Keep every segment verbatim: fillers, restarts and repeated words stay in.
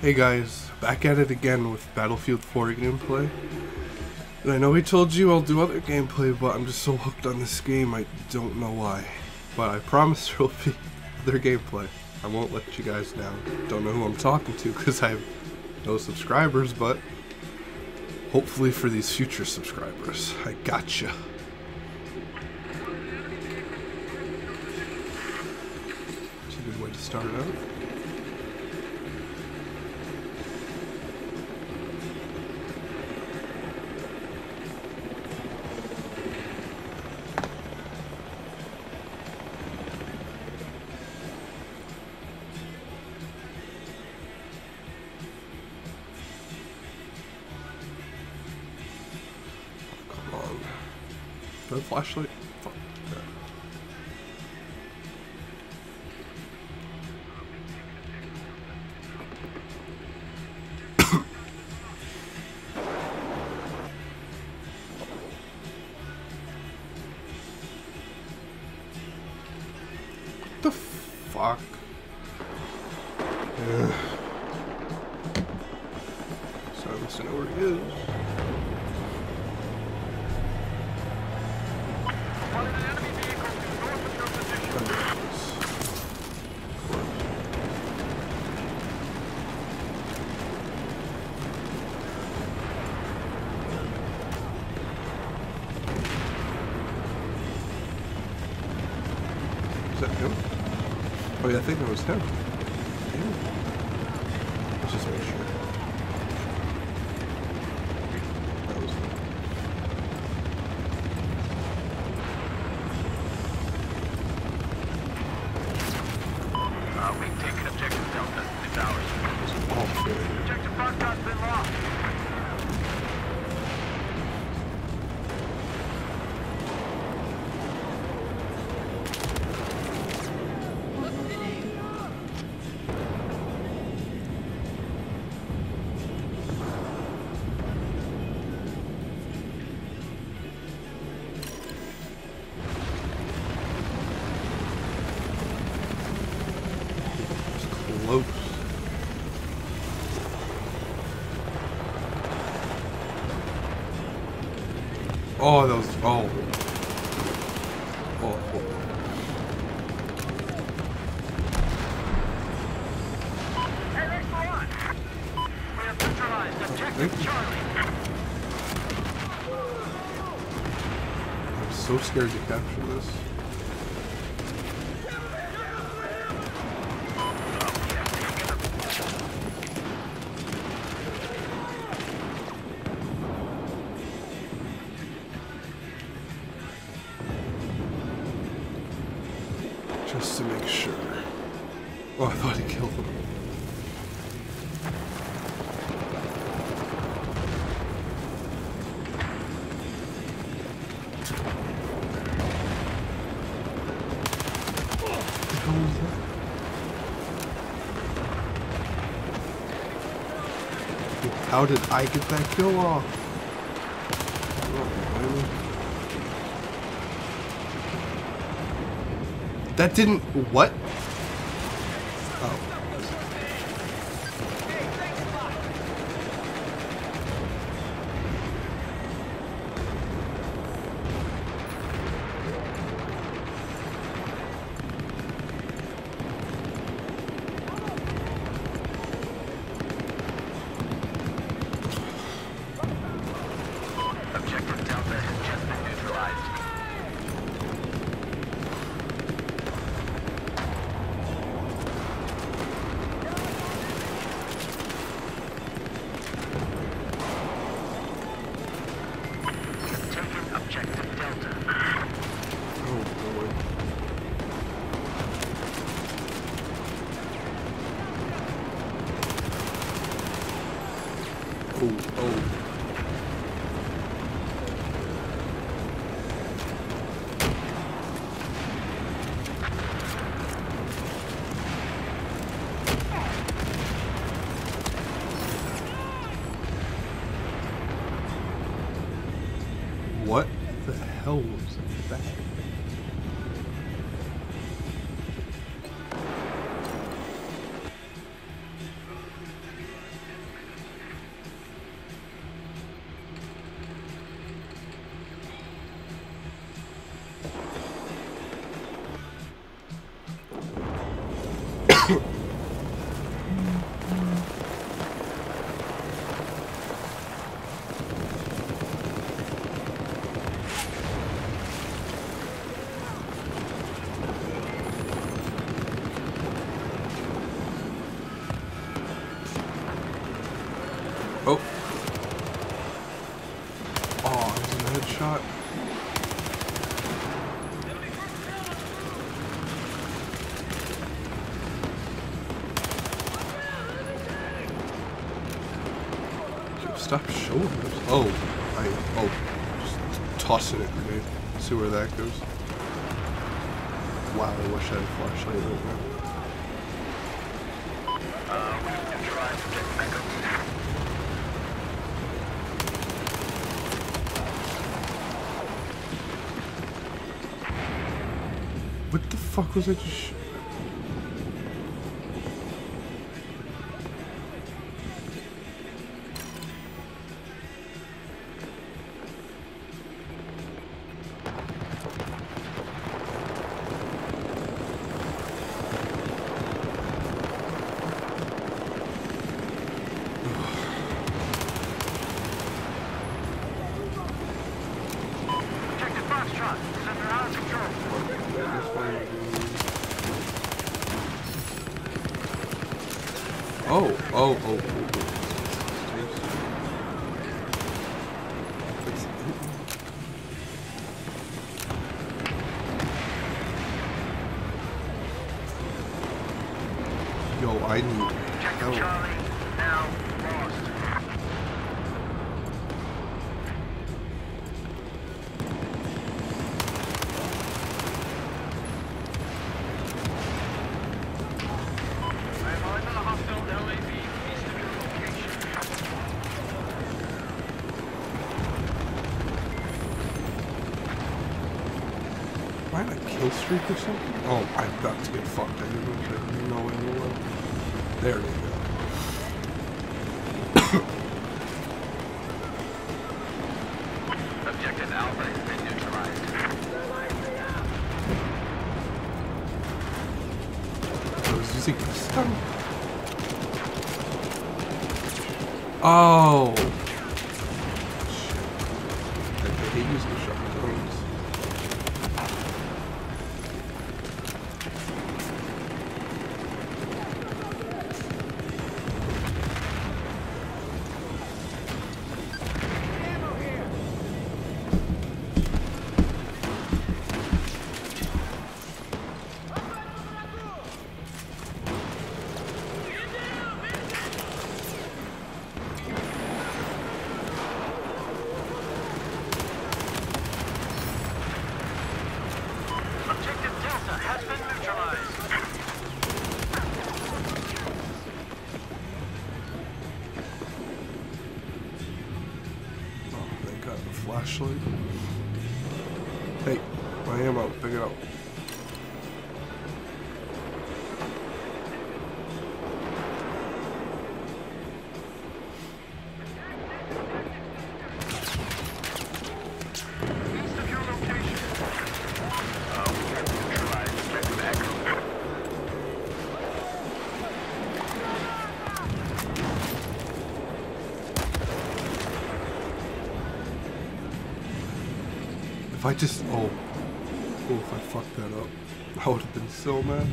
Hey guys, back at it again with Battlefield four gameplay. And I know I told you I'll do other gameplay, but I'm just so hooked on this game, I don't know why. But I promise there will be other gameplay. I won't let you guys down. Don't know who I'm talking to because I have no subscribers, but hopefully for these future subscribers, I gotcha. It's a good way to start out. The flashlight? Fuck that. What the fuck? Ugh. So I must know where he is. Is that him? Oh yeah, I think that was him. Damn. Let's just make sure. That was him. Uh, we've taken objective Delta. It's ours. It's all failure. Objective Foxtrot's been lost. Close. Oh, that was oh. Oh, oh. Hey, let's go on. We have neutralized objective Charlie. I'm so scared to capture this. Just to make sure. Oh, I thought he killed him. What the hell was that? How did I get that kill off? Oh, really? That didn't... What? Oh. Objective Delta has just been neutralized. Taking objective Delta. Oh, boy. Oh, oh. What the hell was that? Oh. Oh, it was a headshot. Stop showing us. Oh, I oh, just tossing it grenade. See where that goes. Wow, I wish I had a flashlight right now. Uh, we neutralized objective Echo. What the fuck was I just? Sh Objective Foxtrot. Center out of control. Oh, oh, oh, oh. Yo, I need Objective help. Charlie. Now lost. I am on the hostile L A V east of your location. Am I on a kill streak or something? Oh, I'm about to get fucked. I didn't know if I know anyone. There we go. Objective Alpha has been neutralized. I was using the stun. Oh! Shit. I, I hate using shotguns. Objective Delta has been neutralized. Oh, they got the flashlight. Hey, my ammo, pick it up. East of your location. Uh, we have neutralized objective Echo. If I just, oh, oh, if I fucked that up, I would have been so mad.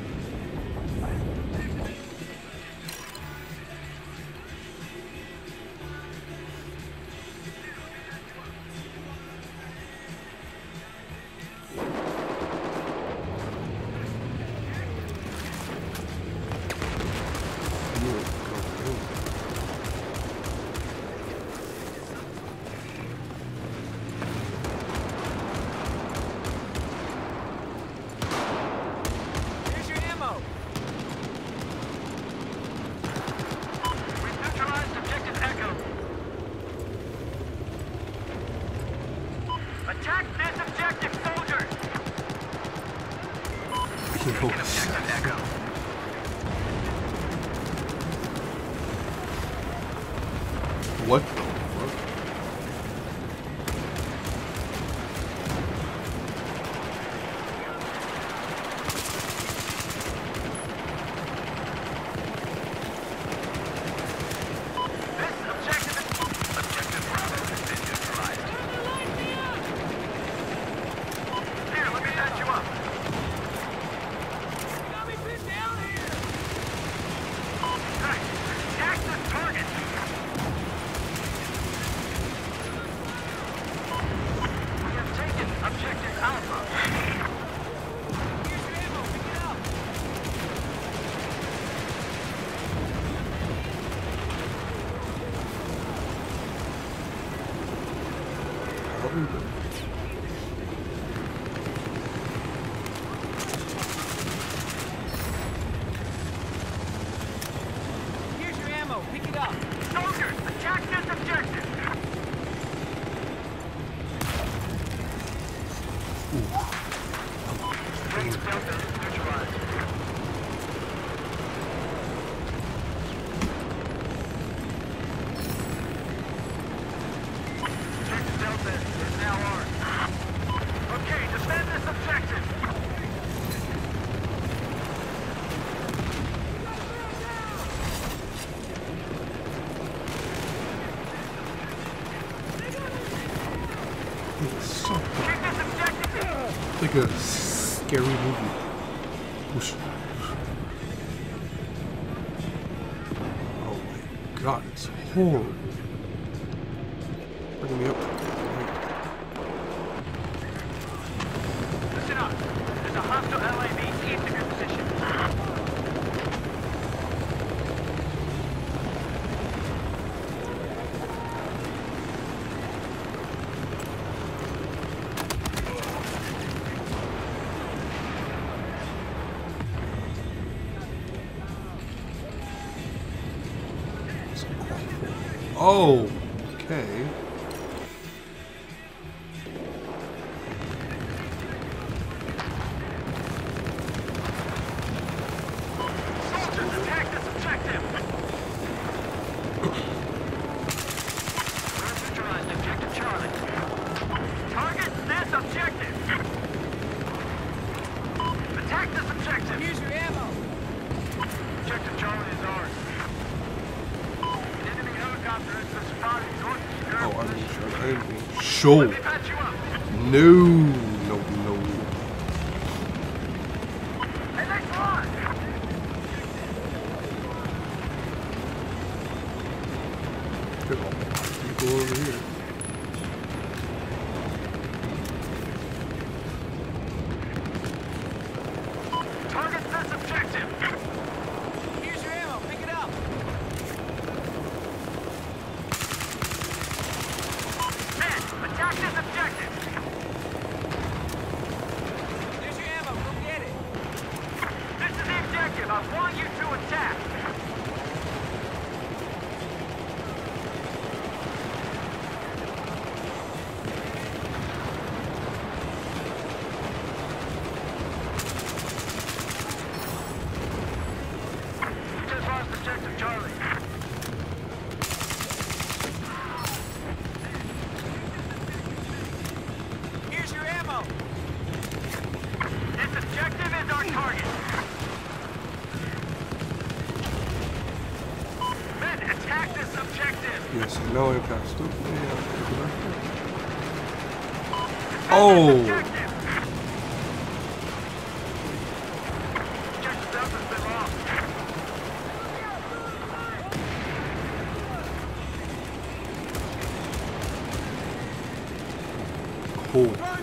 Here's your ammo. We've neutralized objective Echo. Attack this objective, soldiers! Yo, Objective Echo. what the fuck? This objective is... Objective Bravo has been neutralized. Here, let me patch you up. Got me pinned down here. Hey, attack this target! covered. Here's your ammo. Pick it up. Soldiers, attack this objective! Bring Delta neutralized. Objective Delta is now armed. Okay, defend this objective! It's so Keep this objective! like a scary movie. Whoosh. Oh my god, it's horrible. Bring me up. Listen up. There's a hostile L A V east of your position. It's awful. Oh, okay. Soldiers, attack this objective! We're neutralized objective Charlie. Target this objective! Attack this objective! Here's your ammo. Objective Charlie is ours. An enemy helicopter is spotted north of your Oh, I'm position. being shot. I'm being shown. Let me patch you up. No, no, no. Hey, next one! Look at all the people over here. Target this objective! Here's your ammo. Pick it up. Men, attack this objective! There's your ammo. Go get it. This is the objective. I want you to attack. You just lost objective Charlie. Here's your ammo. This objective is our target. Men, attack this objective. Yes, I know I passed up. Yeah. Defend Oh. this objective. Objective Delta's been lost. Cool.